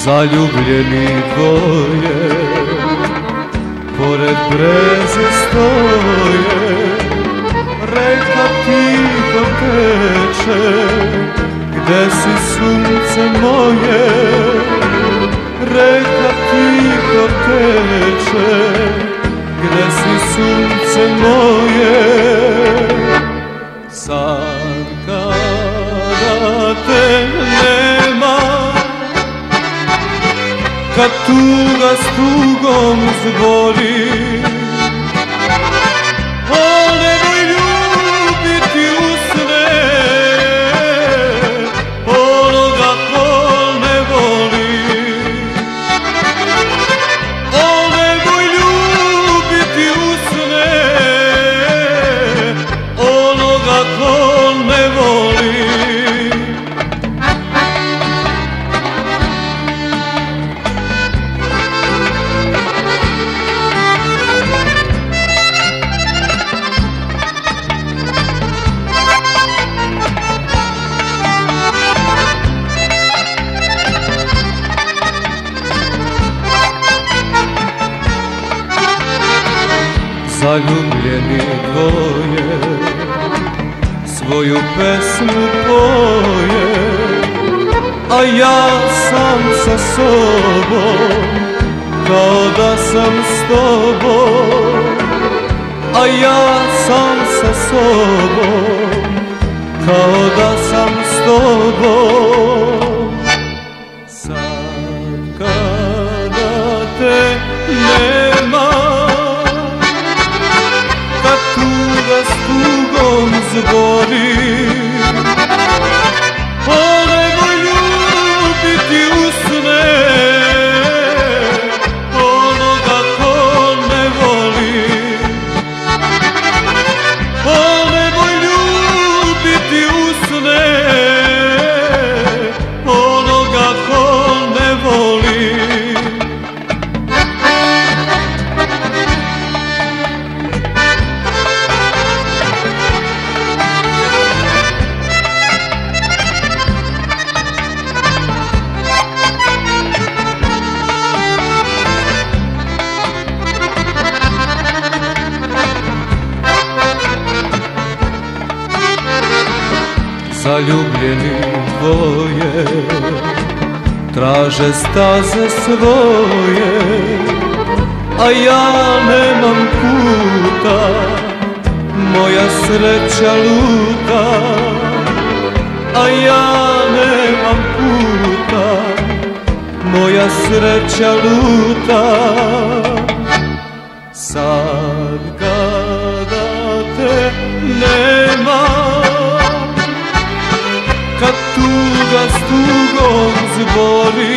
Zaljubljeni dvoje pored breze stoje, reka tiho teče, gde si sunce moje? Reka tiho teče, gde si sunce moje? Sad kada te nema, kad tuga s tugom zbori, o nemoj ljubiti u sne onoga ko ne voli. O nemoj ljubiti u sne onoga ko ne voli. Zaljubljeni dvoje svoju pesmu poje, a ja sam sa sobom kao da sam s tobom, a ja sam sa sobom kao da sam s tobom. Sad kada te nema, kad tuga s tugom zbori, o nemoj ljubiti u sne onoga ko ne voli. O nemoj ljubiti u sne onoga ko ne voli. Zaljubljeni dvoje traže staze svoje, a ja nemam puta, moja sreća luta. A ja nemam puta, moja sreća luta. Sad kada te nema, kad tuga s tugom zbori,